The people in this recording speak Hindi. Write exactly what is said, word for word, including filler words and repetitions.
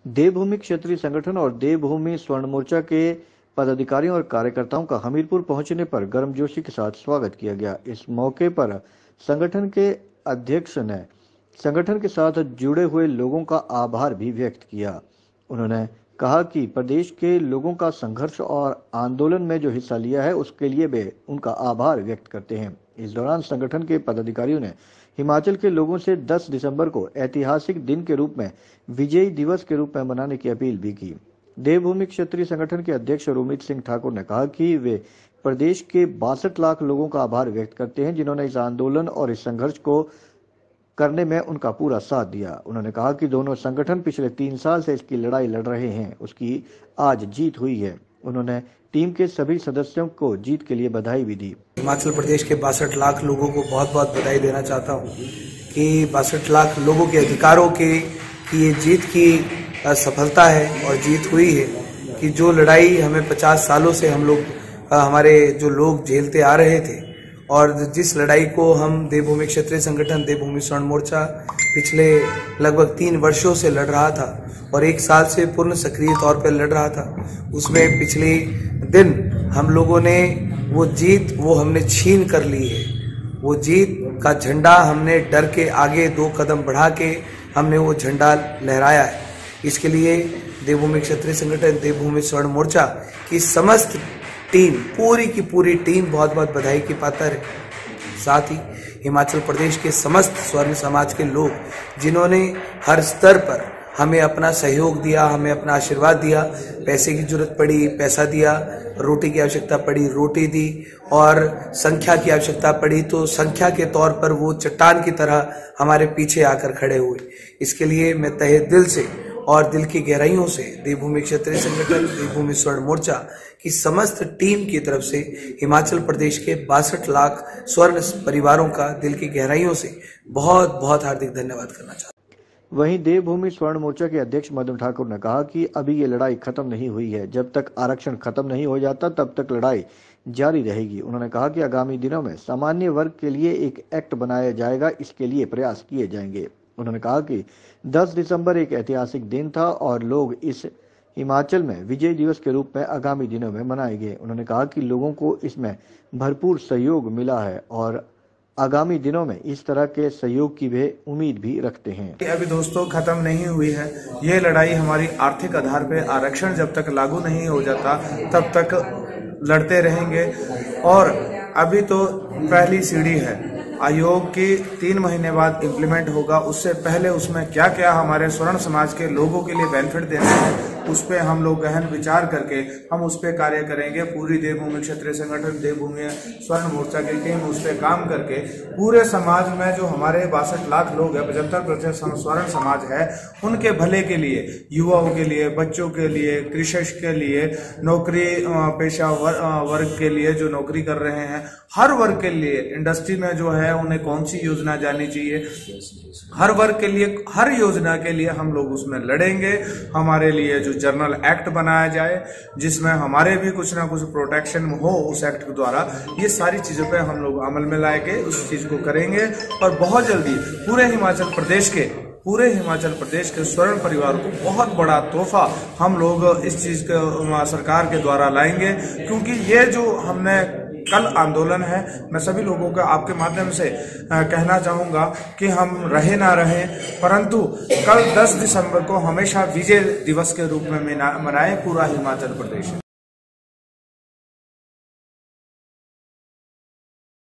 देवभूमि क्षेत्रीय संगठन और देवभूमि स्वर्ण मोर्चा के पदाधिकारियों और कार्यकर्ताओं का हमीरपुर पहुंचने पर गर्मजोशी के साथ स्वागत किया गया। इस मौके पर संगठन के अध्यक्ष ने संगठन के साथ जुड़े हुए लोगों का आभार भी व्यक्त किया। उन्होंने कहा कि प्रदेश के लोगों का संघर्ष और आंदोलन में जो हिस्सा लिया है उसके लिए वे उनका आभार व्यक्त करते हैं। इस दौरान संगठन के पदाधिकारियों ने हिमाचल के लोगों से दस दिसंबर को ऐतिहासिक दिन के रूप में विजय दिवस के रूप में मनाने की अपील भी की। देवभूमि क्षेत्रीय संगठन के अध्यक्ष रोमित सिंह ठाकुर ने कहा कि वे प्रदेश के बासठ लाख लोगों का आभार व्यक्त करते हैं जिन्होंने इस आंदोलन और इस संघर्ष को करने में उनका पूरा साथ दिया। उन्होंने कहा कि दोनों संगठन पिछले तीन साल से इसकी लड़ाई लड़ रहे हैं, उसकी आज जीत हुई है। उन्होंने टीम के सभी सदस्यों को जीत के लिए बधाई भी दी। हिमाचल प्रदेश के बासठ लाख लोगों को बहुत बहुत बधाई देना चाहता हूँ कि बासठ लाख लोगों के अधिकारों के की ये जीत की सफलता है और जीत हुई है कि जो लड़ाई हमें पचास सालों से हम लोग हमारे जो लोग झेलते आ रहे थे और जिस लड़ाई को हम देवभूमि क्षेत्रीय संगठन देवभूमि स्वर्ण मोर्चा पिछले लगभग तीन वर्षों से लड़ रहा था और एक साल से पूर्ण सक्रिय तौर पर लड़ रहा था, उसमें पिछले दिन हम लोगों ने वो जीत वो हमने छीन कर ली है। वो जीत का झंडा हमने डर के आगे दो कदम बढ़ा के हमने वो झंडा लहराया है। इसके लिए देवभूमि क्षेत्रीय संगठन देवभूमि स्वर्ण मोर्चा की समस्त टीम, पूरी की पूरी टीम बहुत बहुत बधाई की पात्र है। साथ ही हिमाचल प्रदेश के समस्त स्वर्ण समाज के लोग जिन्होंने हर स्तर पर हमें अपना सहयोग दिया, हमें अपना आशीर्वाद दिया, पैसे की जरूरत पड़ी पैसा दिया, रोटी की आवश्यकता पड़ी रोटी दी और संख्या की आवश्यकता पड़ी तो संख्या के तौर पर वो चट्टान की तरह हमारे पीछे आकर खड़े हुए। इसके लिए मैं तहे दिल से और दिल की गहराइयों से देवभूमि क्षेत्रीय संगठन देवभूमि स्वर्ण मोर्चा की समस्त टीम की तरफ से हिमाचल प्रदेश के बासठ लाख स्वर्ण परिवारों का दिल की गहराइयों से बहुत बहुत हार्दिक धन्यवाद करना चाहता हूँ। वहीं देवभूमि स्वर्ण मोर्चा के अध्यक्ष मदन ठाकुर ने कहा कि अभी ये लड़ाई खत्म नहीं हुई है, जब तक आरक्षण खत्म नहीं हो जाता तब तक लड़ाई जारी रहेगी। उन्होंने कहा कि आगामी दिनों में सामान्य वर्ग के लिए एक एक्ट बनाया जाएगा, इसके लिए प्रयास किए जाएंगे। उन्होंने कहा कि दस दिसंबर एक ऐतिहासिक दिन था और लोग इस हिमाचल में विजय दिवस के रूप में आगामी दिनों में मनाएंगे। उन्होंने कहा कि लोगों को इसमें भरपूर सहयोग मिला है और आगामी दिनों में इस तरह के सहयोग की वे उम्मीद भी रखते हैं। अभी दोस्तों खत्म नहीं हुई है ये लड़ाई। हमारी आर्थिक आधार पे आरक्षण जब तक लागू नहीं हो जाता तब तक लड़ते रहेंगे। और अभी तो पहली सीढ़ी है, आयोग की तीन महीने बाद इम्प्लीमेंट होगा। उससे पहले उसमें क्या क्या हमारे स्वर्ण समाज के लोगों के लिए बेनिफिट देना है उस पर हम लोग गहन विचार करके हम उस पर कार्य करेंगे। पूरी देवभूमि क्षेत्रीय संगठन देवभूमि स्वर्ण मोर्चा की टीम उस पर काम करके पूरे समाज में जो हमारे बासठ लाख लोग हैं, पचहत्तर प्रतिशत स्वर्ण समाज है, उनके भले के लिए, युवाओं के लिए, बच्चों के लिए, कृषक के लिए, नौकरी पेशा वर्ग के लिए जो नौकरी कर रहे हैं, हर वर्ग के लिए इंडस्ट्री में जो है उन्हें कौन सी योजना जानी चाहिए, हर वर्ग के लिए हर योजना के लिए हम लोग उसमें लड़ेंगे। हमारे लिए जो जर्नल एक्ट बनाया जाए जिसमें हमारे भी कुछ ना कुछ प्रोटेक्शन हो उस एक्ट के द्वारा, ये सारी चीजों पे हम लोग अमल में लाएंगे, उस चीज को करेंगे और बहुत जल्दी पूरे हिमाचल प्रदेश के पूरे हिमाचल प्रदेश के स्वर्ण परिवार को बहुत बड़ा तोहफा हम लोग इस चीज के सरकार के द्वारा लाएंगे। क्योंकि ये जो हमने कल आंदोलन है, मैं सभी लोगों को आपके माध्यम से कहना चाहूंगा कि हम रहे ना रहे परंतु कल दस दिसंबर को हमेशा विजय दिवस के रूप में मनाए पूरा हिमाचल प्रदेश।